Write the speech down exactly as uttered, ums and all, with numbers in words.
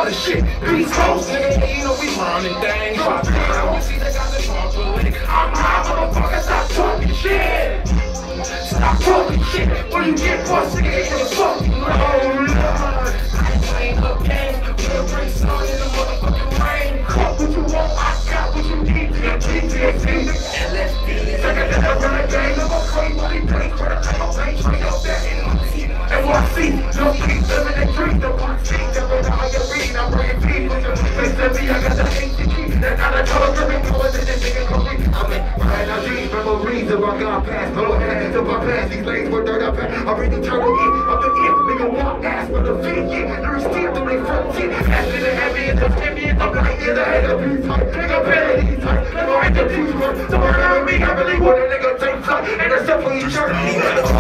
all the shit. Beast Coast, nigga, you know we running things. Drop it down, we see they got the trampoline. I'm high, motherfucker, stop talking shit. Stop talking shit. When you get bust, nigga, they gonna fuck you. Oh, Lord. I ain't up game. We'll bring sun in the motherfucking rain. Fuck what you want, I got what you need. P T S D, L S D. Second to the run game, I'm a clean money bank. For the time of pain, straight up that N Y C. N Y C, no keep living and dream. The box seat, the way I get read. I'm bringing people to the face of me. I got the H T T. That got a color to me. Going to this nigga call me. I'm in my energy, memories of my God past. Blow ahead to my past. These lanes were dirt up. I bring the turtle in. I'm the end. Nigga walk ass for the feet. Yeah, you're still through they front teeth. After the heavy and the heavy. I'm like in the head of these tight. Nigga better these tight. Nigga right the teeth. So I me, I really want a nigga take flight. And a simple shirt.